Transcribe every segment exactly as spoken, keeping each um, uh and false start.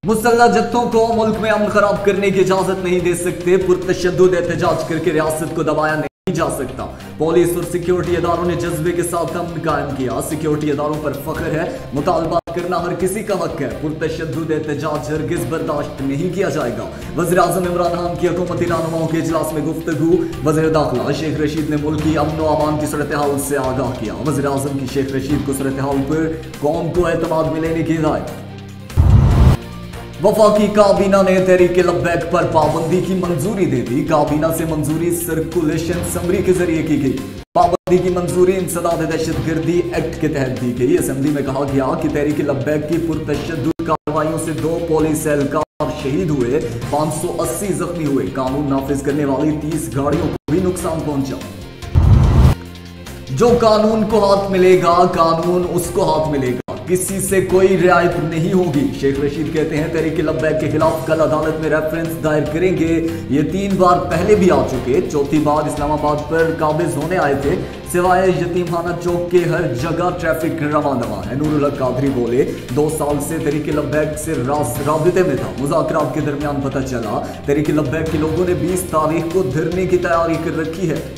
मुसल्लह जत्थों को मुल्क में अमन खराब करने की इजाजत नहीं दे सकते। पुरतशद्दुद एहतजाज करके रियासत को दबाया नहीं जा सकता। पुलिस और सिक्योरिटी इदारों ने जज्बे के साथ अमन कायम किया। सिक्योरिटी इदारों पर फख्र है। मुतालबा करना हर किसी का हक है। पुरतशद्दुद एहतजाज हरगिज बर्दाश्त नहीं किया जाएगा। वज़ीर आज़म इमरान खान की हुकूमती रहनुमाओं के इजलास में गुफ्तगू। वज़ीर दाखिला शेख रशीद ने मुल्क की अमन व अमान की सूरत हाल से आगाह किया। वज़ीर आज़म की शेख रशीद को सूरत हाल पर कौम को एतमाद में लेने की हिदायत। वफाकी काबीना ने तहरीक लब्बैक पर पाबंदी की मंजूरी दे दी। काबीना से मंजूरी सर्कुलेशन समरी के जरिए की गई। पाबंदी की मंजूरी इंसदाद दहशतगर्दी एक्ट के तहत दी गई। असेंबली में कहा गया कि तहरीक लब्बैक की पुरतशद्दुद कार्रवाइयों से दो पुलिस एहलकार शहीद हुए, पांच सौ अस्सी जख्मी हुए। कानून नाफिज करने वाली तीस गाड़ियों को भी नुकसान पहुंचा। जो कानून को हाथ मिलेगा, कानून उसको हाथ मिलेगा, किसी से कोई रियायत नहीं होगी। शेख रशीद कहते हैं तहरीक लब्बैक के खिलाफ कल अदालत में रेफरेंस दायर करेंगे। ये तीन बार पहले भी आ चुके। चौथी बार इस्लामाबाद पर काबिज होने आए थे। सिवाय यतीमखाना चौक के हर जगह ट्रैफिक रवा दवा है। नूरुल हक कादरी बोले दो साल से तहरीक लब्बैक से राबिते में था। मुज़ाकरात के दरमियान पता चला तहरीक लब्बैक के लोगों ने बीस तारीख को धरने की तैयारी कर रखी है।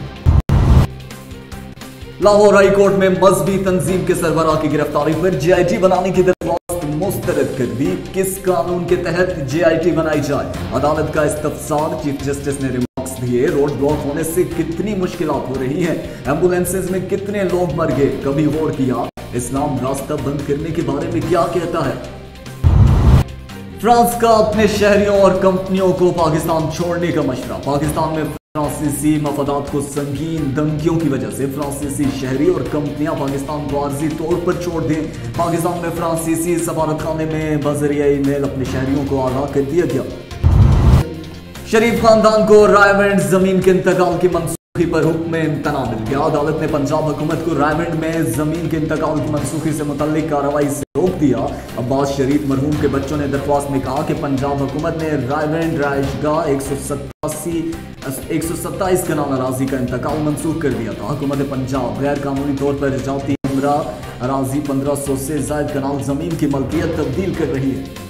लाहौर हाई कोर्ट में मजहबी तंजीम के सरबराह की गिरफ्तारी पर जे आई टी बनाने की दरख्वास्त मुस्तरद कर दी। किस कानून के तहत जे आई टी बनाई जाए, अदालत का इस्तफसार। चीफ जस्टिस ने रिमार्क्स दिए। रोड ब्लॉक होने से कितनी मुश्किलात हो रही हैं, एम्बुलेंसेज में कितने लोग मर गए, कभी गौर किया इस्लाम रास्ता बंद करने के बारे में क्या कहता है। फ्रांस का अपने शहरियों और कंपनियों को पाकिस्तान छोड़ने का मशवरा। पाकिस्तान में फ्रांसीसी मफादात को संगीन धमकियों की वजह से फ्रांसीसी शहरी और कंपनियां पाकिस्तान को आर्जी तौर पर छोड़ दें। पाकिस्तान में फ्रांसीसी सफारतखाने में बजरिया ईमेल अपने शहरियों को आगाह कर दिया गया। शरीफ खानदान को रायवेंड जमीन के इंतकाल की मनसूखी पर हुक्म इम्तना मिल गया। अदालत ने पंजाब हुकूमत को रायवेंड में जमीन के इंतकाल की मनसूखी से मुतल्लिक कार्रवाई से रोक दिया। अब्बास शरीफ मरहूम के बच्चों ने दरख्वास्त में कहा कि पंजाब हुकूमत ने रायवेंड राइशगाह एक सौ सतासी एक सौ सत्ताईस कनाल अराजी का इंतकाल मंसूख कर दिया था। हुकूमत पंजाब गैर कानूनी तौर पर जाती अमरा अराजी पंद्रह सौ से ज्यादा कनाल जमीन की मलकियत तब्दील कर रही है।